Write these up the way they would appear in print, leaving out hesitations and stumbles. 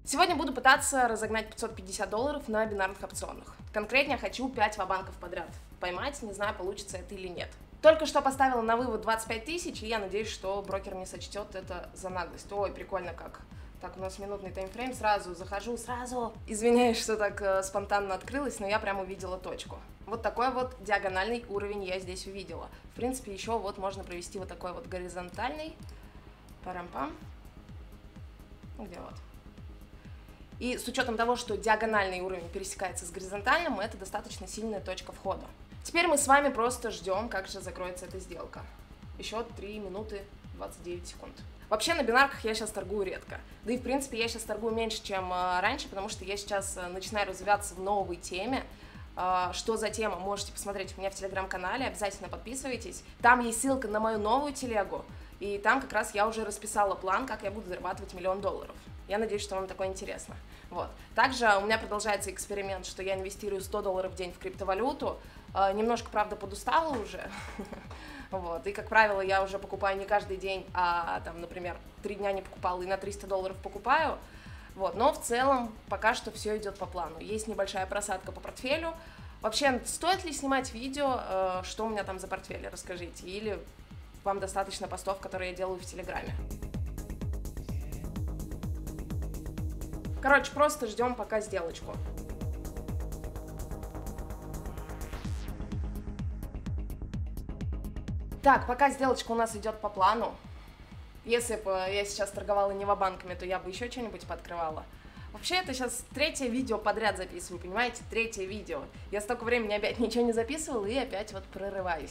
Сегодня буду пытаться разогнать $550 на бинарных опционах. Конкретнее хочу 5 вабанков подряд поймать, не знаю, получится это или нет. Только что поставила на вывод 25 тысяч, и я надеюсь, что брокер не сочтет это за наглость. Ой, прикольно как. Так, у нас минутный таймфрейм, сразу захожу, сразу. Извиняюсь, что так спонтанно открылось, но я прям увидела точку. Вот такой вот диагональный уровень я здесь увидела. В принципе, еще вот можно провести вот такой вот горизонтальный. Парам-пам. Где вот? И с учетом того, что диагональный уровень пересекается с горизонтальным, это достаточно сильная точка входа. Теперь мы с вами просто ждем, как же закроется эта сделка. Еще 3 минуты 29 секунд. Вообще на бинарках я сейчас торгую редко. Да и в принципе я сейчас торгую меньше, чем раньше, потому что я сейчас начинаю развиваться в новой теме. Что за тема, можете посмотреть у меня в телеграм-канале, обязательно подписывайтесь. Там есть ссылка на мою новую телегу, и там как раз я уже расписала план, как я буду зарабатывать $1 000 000. Я надеюсь, что вам такое интересно. Вот. Также у меня продолжается эксперимент, что я инвестирую $100 в день в криптовалюту. Немножко, правда, подустала уже. Вот. И, как правило, я уже покупаю не каждый день, а, там, например, 3 дня не покупала и на $300 покупаю. Вот. Но в целом пока что все идет по плану. Есть небольшая просадка по портфелю. Вообще, стоит ли снимать видео, что у меня там за портфель, расскажите. Или вам достаточно постов, которые я делаю в Телеграме. Короче, просто ждем пока сделочку. Так, пока сделочка у нас идет по плану. Если бы я сейчас торговала не вабанками, то я бы еще что-нибудь пооткрывала. Вообще, это сейчас 3-е видео подряд записываю, понимаете? 3-е видео. Я столько времени опять ничего не записывала и опять вот прорываюсь.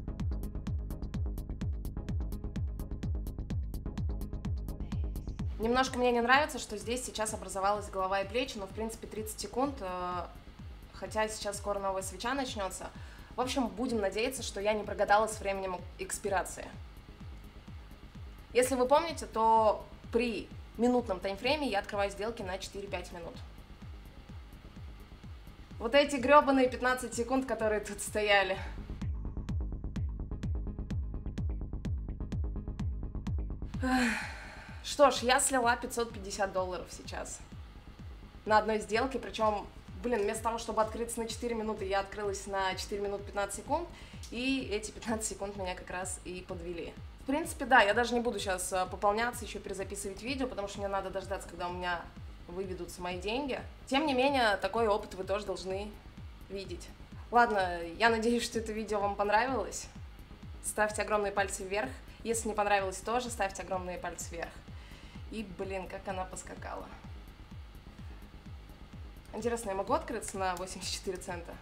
Немножко мне не нравится, что здесь сейчас образовалась голова и плечи, но в принципе 30 секунд, хотя сейчас скоро новая свеча начнется. В общем, будем надеяться, что я не прогадала с временем экспирации. Если вы помните, то при минутном таймфрейме я открываю сделки на 4-5 минут. Вот эти гребаные 15 секунд, которые тут стояли. Что ж, я слила $550 сейчас на одной сделке, причем, блин, вместо того, чтобы открыться на 4 минуты, я открылась на 4 минуты 15 секунд, и эти 15 секунд меня как раз и подвели. В принципе, да, я даже не буду сейчас пополняться, еще перезаписывать видео, потому что мне надо дождаться, когда у меня выведутся мои деньги. Тем не менее, такой опыт вы тоже должны видеть. Ладно, я надеюсь, что это видео вам понравилось. Ставьте огромные пальцы вверх. Если не понравилось, тоже ставьте огромные пальцы вверх. И, блин, как она поскакала. Интересно, я могу открыться на 84 цента?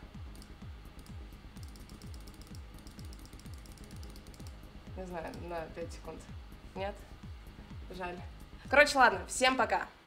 Не знаю, на 5 секунд. Нет? Жаль. Короче, ладно, всем пока!